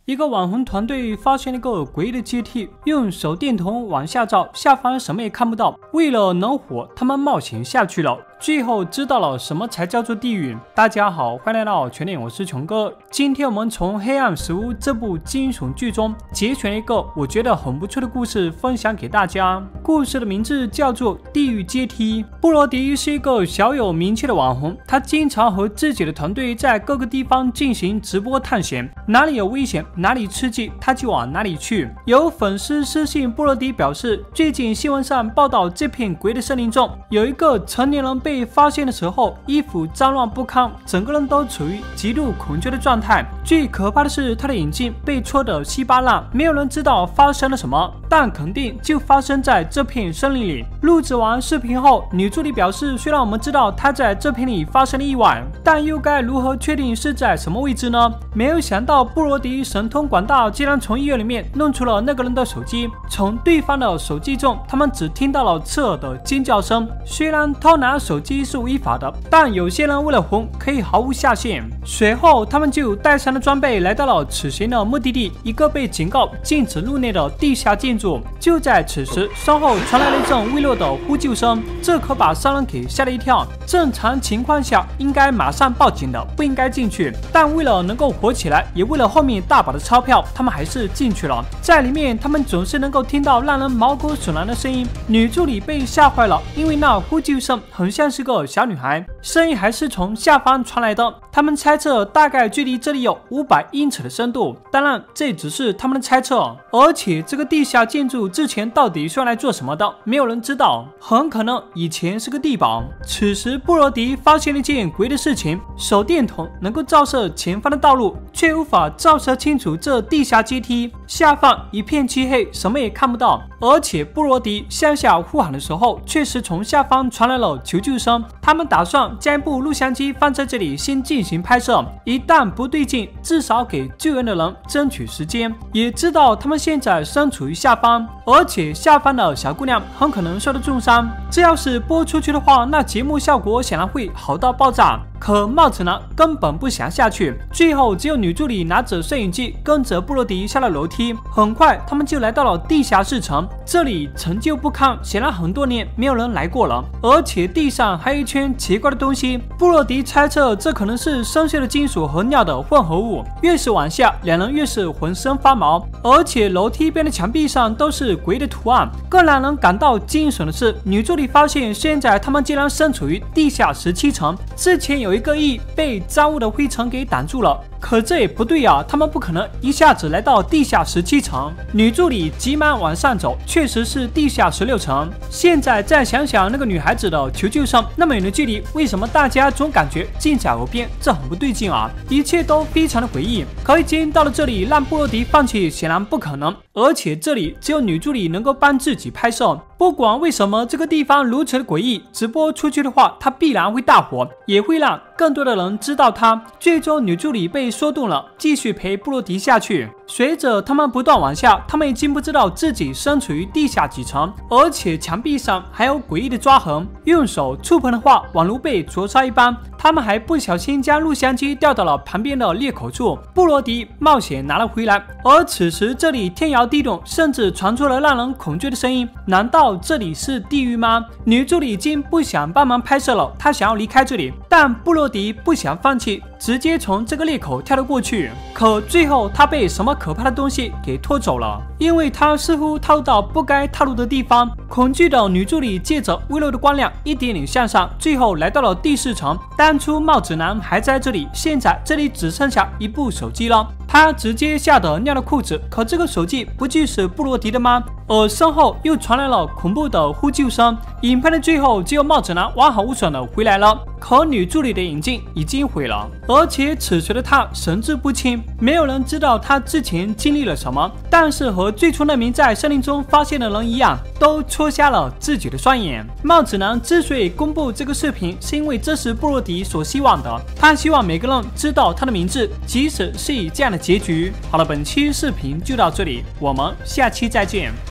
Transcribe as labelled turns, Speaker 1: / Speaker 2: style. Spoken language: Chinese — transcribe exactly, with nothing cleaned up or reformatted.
Speaker 1: 一个网红团队发现了一个诡异的阶梯，用手电筒往下照，下方什么也看不到。为了能火，他们冒险下去了，最后知道了什么才叫做地狱。大家好，欢迎来到全点，我是琼哥。今天我们从《黑暗食屋》这部惊悚剧中节选了一个我觉得很不错的故事，分享给大家。故事的名字叫做《地狱阶梯》。布罗迪是一个小有名气的网红，他经常和自己的团队在各个地方进行直播探险，哪里有危险，哪里刺激，他就往哪里去。有粉丝私信布罗迪表示，最近新闻上报道这片诡异的森林中有一个成年人被发现的时候，衣服脏乱不堪，整个人都处于极度恐惧的状态。最可怕的是，他的眼睛被戳得稀巴烂，没有人知道发生了什么，但肯定就发生在这片森林里。录制完视频后，女助理表示，虽然我们知道他在这片里发生了意外，但又该如何确定是在什么位置呢？没有想到布罗迪神通广大，竟然从医院里面弄出了那个人的手机。从对方的手机中，他们只听到了刺耳的尖叫声。虽然偷拿手机是违法的，但有些人为了红可以毫无下限。随后他们就带上了装备，来到了此行的目的地，一个被警告禁止入内的地下建筑。就在此时，身后传来了一阵微弱的呼救声，这可把三人给吓了一跳。正常情况下应该马上报警的，不应该进去，但为了能够活起来，也为了后面大把的钞票，他们还是进去了。在里面，他们总是能够听到让人毛骨悚然的声音。女助理被吓坏了，因为那呼救声很像是个小女孩，声音还是从下方传来的。他们猜测大概距离这里有五百英尺的深度，当然这只是他们的猜测。而且这个地下建筑之前到底是用来做什么的，没有人知道，很可能以前是个地堡。此时布罗迪发现了一件诡异的事情，手电筒能够照射前方的道路，却无法照射清楚这地下阶梯，下方一片漆黑，什么也看不到。而且布罗迪向下呼喊的时候，确实从下方传来了求救声。他们打算将一部录像机放在这里先进行拍摄，一旦不对劲，至少给救援的人争取时间。也知道他们现在身处于下方，而且下方的小姑娘很可能受到重伤，这要是播出去的话，那节目效果显然会好到爆炸。可帽子男根本不想下去，最后只有女助理拿着摄影机跟着布罗迪下了楼梯。很快他们就来到了地下室层，这里陈旧不堪，显然很多年没有人来过了，而且地上还有一圈奇怪的东西。布罗迪猜测这可能是生锈的金属和尿的混合物。越是往下，两人越是浑身发毛，而且楼梯边的墙壁上都是诡异的图案。更让人感到惊悚的是，女助理发现现在他们竟然身处于地下十七层，之前有一个翼被脏污的灰尘给挡住了，可这也不对啊，他们不可能一下子来到地下十七层。女助理急忙往上走，确实是地下十六层。现在再想想那个女孩子的求救声，那么远的距离，为什么大家总感觉近在耳边？这很不对劲啊，一切都非常的诡异。可已经到了这里，让布罗迪放弃显然不可能，而且这里只有女助理能够帮自己拍摄。不管为什么这个地方如此的诡异，直播出去的话，它必然会大火，也会让更多的人知道它。最终女助理被说动了，继续陪布罗迪下去。随着他们不断往下，他们已经不知道自己身处于地下几层，而且墙壁上还有诡异的抓痕，用手触碰的话，宛如被灼烧一般。他们还不小心将录像机掉到了旁边的裂口处，布罗迪冒险拿了回来。而此时这里天摇地动，甚至传出了让人恐惧的声音。难道这里是地狱吗？女助理已经不想帮忙拍摄了，她想要离开这里，但布罗迪不想放弃，直接从这个裂口跳了过去。可最后他被什么可怕的东西给拖走了，因为他似乎踏入到不该踏入的地方。恐惧的女助理借着微弱的光亮一点点向上，最后来到了第四层。当初帽子男还在这里，现在这里只剩下一部手机了。他直接吓得尿了裤子，可这个手机不就是布罗迪的吗？而身后又传来了恐怖的呼救声。影片的最后，只有帽子男完好无损的回来了，可女助理的眼睛已经毁了，而且此时的她神志不清，没有人知道她之前经历了什么。但是和最初那名在森林中发现的人一样，都戳瞎了自己的双眼。帽子男之所以公布这个视频，是因为这是布罗迪所希望的，他希望每个人知道他的名字，即使是以这样的结局。好了，本期视频就到这里，我们下期再见。